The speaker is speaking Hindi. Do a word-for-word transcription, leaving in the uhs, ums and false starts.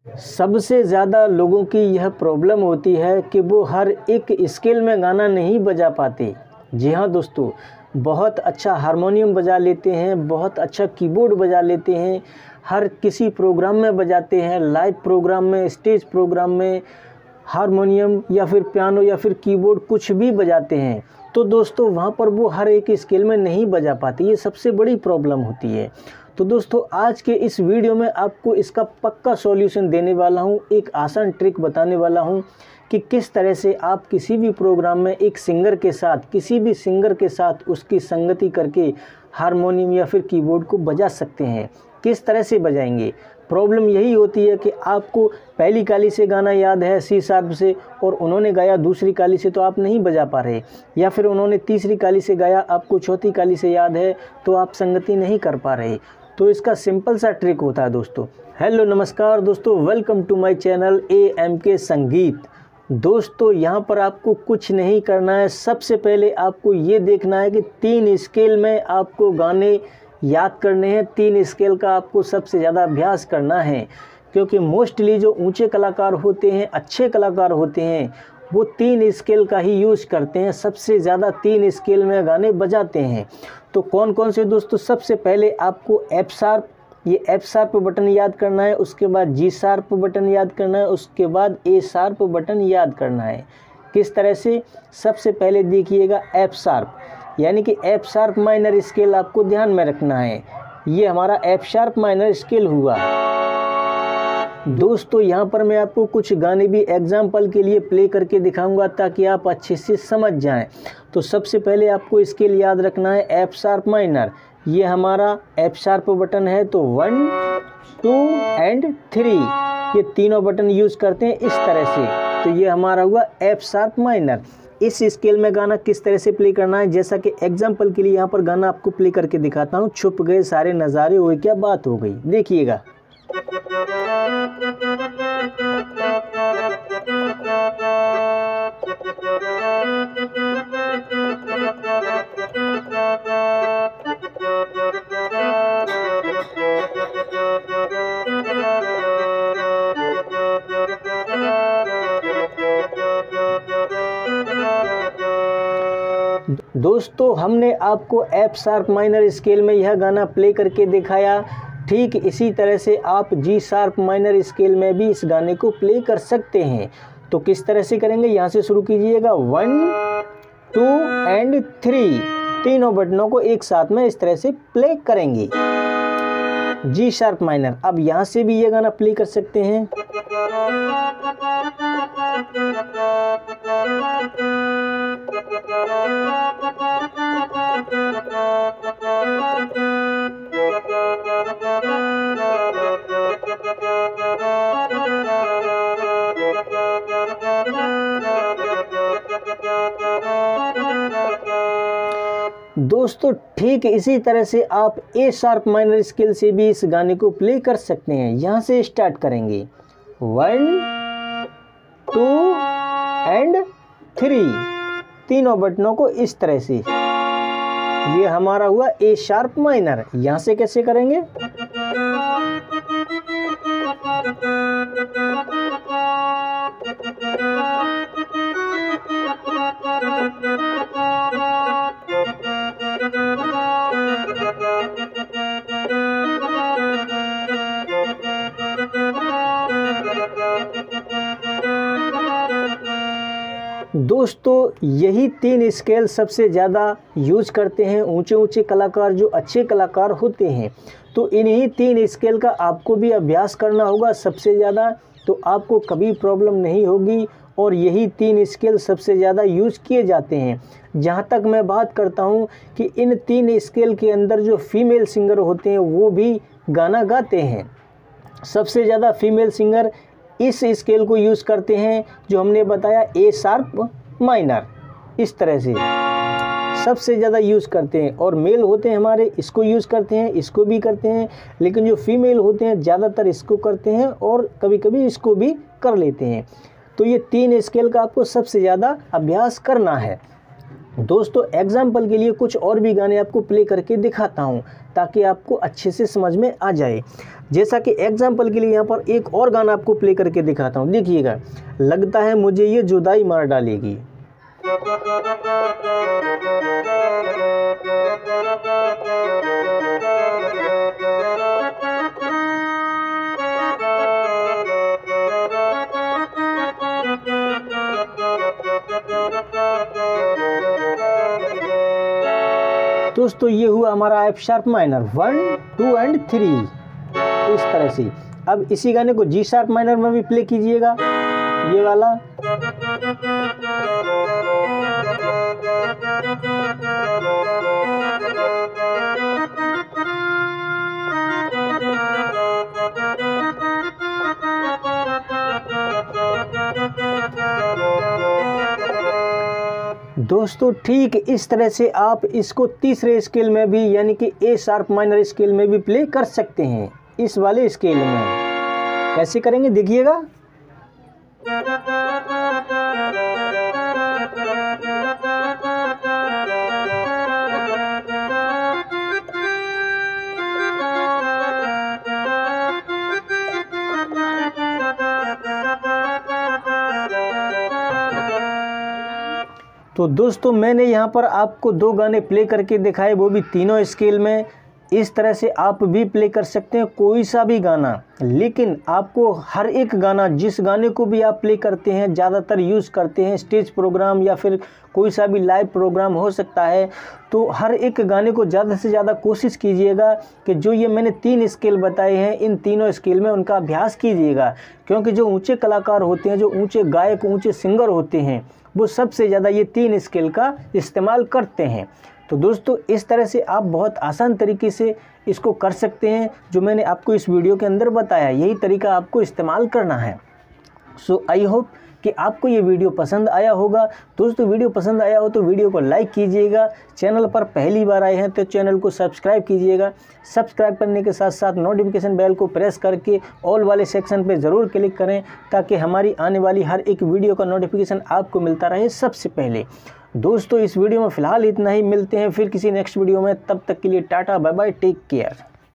सबसे ज़्यादा लोगों की यह प्रॉब्लम होती है कि वो हर एक स्केल में गाना नहीं बजा पाते। जी हाँ दोस्तों, बहुत अच्छा हारमोनियम बजा लेते हैं, बहुत अच्छा कीबोर्ड बजा लेते हैं, हर किसी प्रोग्राम में बजाते हैं, लाइव प्रोग्राम में, स्टेज प्रोग्राम में हारमोनियम या फिर पियानो या फिर कीबोर्ड कुछ भी बजाते हैं। तो दोस्तों वहाँ पर वो हर एक स्केल में नहीं बजा पाते, ये सबसे बड़ी प्रॉब्लम होती है। तो दोस्तों आज के इस वीडियो में आपको इसका पक्का सॉल्यूशन देने वाला हूँ, एक आसान ट्रिक बताने वाला हूँ कि किस तरह से आप किसी भी प्रोग्राम में एक सिंगर के साथ, किसी भी सिंगर के साथ उसकी संगति करके हारमोनियम या फिर कीबोर्ड को बजा सकते हैं। किस तरह से बजाएंगे? प्रॉब्लम यही होती है कि आपको पहली काली से गाना याद है सी शार्प से और उन्होंने गाया दूसरी काली से, तो आप नहीं बजा पा रहे, या फिर उन्होंने तीसरी काली से गाया, आपको चौथी काली से याद है, तो आप संगति नहीं कर पा रहे। तो इसका सिंपल सा ट्रिक होता है दोस्तों। हेलो नमस्कार दोस्तों, welcome to my channel A M K Sangeet. दोस्तों यहाँ पर आपको कुछ नहीं करना है, सबसे पहले आपको ये देखना है कि तीन स्केल में आपको गाने याद करने हैं। तीन स्केल का आपको सबसे ज़्यादा अभ्यास करना है, क्योंकि मोस्टली जो ऊंचे कलाकार होते हैं, अच्छे कलाकार होते हैं, वो तीन स्केल का ही यूज़ करते हैं, सबसे ज़्यादा तीन स्केल में गाने बजाते हैं। तो कौन कौन से दोस्तों? सबसे पहले आपको एफ शार्प, ये एफ शार्प बटन याद करना है, उसके बाद जी शार्प बटन याद करना है, उसके बाद ए शार्प बटन याद करना है। किस तरह से? सबसे पहले देखिएगा एफ शार्प, यानी कि एफ शार्प माइनर स्केल आपको ध्यान में रखना है। ये हमारा एफ शार्प माइनर स्केल हुआ। दोस्तों यहाँ पर मैं आपको कुछ गाने भी एग्जाम्पल के लिए प्ले करके दिखाऊंगा ताकि आप अच्छे से समझ जाएं। तो सबसे पहले आपको स्केल याद रखना है एफ शार्प माइनर। ये हमारा एफ शार्प बटन है, तो वन टू एंड थ्री ये तीनों बटन यूज़ करते हैं इस तरह से। तो ये हमारा हुआ एफ शार्प माइनर। इस स्केल में गाना किस तरह से प्ले करना है, जैसा कि एग्जाम्पल के लिए यहाँ पर गाना आपको प्ले करके दिखाता हूँ। छुप गए सारे नज़ारे, हुए क्या बात हो गई, देखिएगा। दोस्तों हमने आपको एफ शार्प माइनर स्केल में यह गाना प्ले करके दिखाया, ठीक इसी तरह से आप जी शार्प माइनर स्केल में भी इस गाने को प्ले कर सकते हैं। तो किस तरह से करेंगे? यहाँ से शुरू कीजिएगा, वन टू एंड थ्री, तीनों बटनों को एक साथ में इस तरह से प्ले करेंगे, जी शार्प माइनर। अब यहाँ से भी ये गाना प्ले कर सकते हैं। दोस्तों ठीक इसी तरह से आप ए शार्प माइनर स्केल से भी इस गाने को प्ले कर सकते हैं। यहाँ से स्टार्ट करेंगे, वन टू एंड थ्री, तीनों बटनों को इस तरह से। ये हमारा हुआ ए शार्प माइनर। यहाँ से कैसे करेंगे? दोस्तों यही तीन स्केल सबसे ज़्यादा यूज करते हैं ऊंचे ऊंचे कलाकार, जो अच्छे कलाकार होते हैं। तो इन्हीं तीन स्केल का आपको भी अभ्यास करना होगा सबसे ज़्यादा, तो आपको कभी प्रॉब्लम नहीं होगी। और यही तीन स्केल सबसे ज़्यादा यूज किए जाते हैं। जहाँ तक मैं बात करता हूँ कि इन तीन स्केल के अंदर जो फीमेल सिंगर होते हैं वो भी गाना गाते हैं। सबसे ज़्यादा फीमेल सिंगर इस स्केल को यूज़ करते हैं जो हमने बताया, ए शार्प माइनर, इस तरह से सबसे ज़्यादा यूज़ करते हैं। और मेल होते हैं हमारे, इसको यूज़ करते हैं, इसको भी करते हैं, लेकिन जो फीमेल होते हैं ज़्यादातर इसको करते हैं और कभी कभी इसको भी कर लेते हैं। तो ये तीन स्केल का आपको सबसे ज़्यादा अभ्यास करना है। दोस्तों एग्जाम्पल के लिए कुछ और भी गाने आपको प्ले करके दिखाता हूँ ताकि आपको अच्छे से समझ में आ जाए। जैसा कि एग्जाम्पल के लिए यहाँ पर एक और गाना आपको प्ले करके दिखाता हूँ। देखिएगा, लगता है मुझे ये जुदाई मार डालेगी। दोस्तों ये हुआ हमारा F sharp minor, one two and three, इस तरह से। अब इसी गाने को जी शार्प माइनर में भी प्ले कीजिएगा, ये वाला। दोस्तों ठीक इस तरह से आप इसको तीसरे स्केल में भी यानी कि ए शार्प माइनर स्केल में भी प्ले कर सकते हैं। इस वाले स्केल में कैसे करेंगे देखिएगा। तो दोस्तों मैंने यहाँ पर आपको दो गाने प्ले करके दिखाए, वो भी तीनों स्केल में। इस तरह से आप भी प्ले कर सकते हैं कोई सा भी गाना, लेकिन आपको हर एक गाना, जिस गाने को भी आप प्ले करते हैं, ज़्यादातर यूज़ करते हैं स्टेज प्रोग्राम या फिर कोई सा भी लाइव प्रोग्राम हो सकता है, तो हर एक गाने को ज़्यादा से ज़्यादा कोशिश कीजिएगा कि जो ये मैंने तीन स्केल बताए हैं, इन तीनों स्केल में उनका अभ्यास कीजिएगा। क्योंकि जो ऊँचे कलाकार होते हैं, जो ऊँचे गायक, ऊँचे सिंगर होते हैं, वो सबसे ज़्यादा ये तीन स्केल का इस्तेमाल करते हैं। तो दोस्तों इस तरह से आप बहुत आसान तरीके से इसको कर सकते हैं। जो मैंने आपको इस वीडियो के अंदर बताया, यही तरीका आपको इस्तेमाल करना है। सो आई होप कि आपको ये वीडियो पसंद आया होगा। दोस्तों वीडियो पसंद आया हो तो वीडियो को लाइक कीजिएगा। चैनल पर पहली बार आए हैं तो चैनल को सब्सक्राइब कीजिएगा। सब्सक्राइब करने के साथ साथ नोटिफिकेशन बेल को प्रेस करके ऑल वाले सेक्शन पे ज़रूर क्लिक करें, ताकि हमारी आने वाली हर एक वीडियो का नोटिफिकेशन आपको मिलता रहे सबसे पहले। दोस्तों इस वीडियो में फ़िलहाल इतना ही, मिलते हैं फिर किसी नेक्स्ट वीडियो में। तब तक के लिए tata bye bye, take care.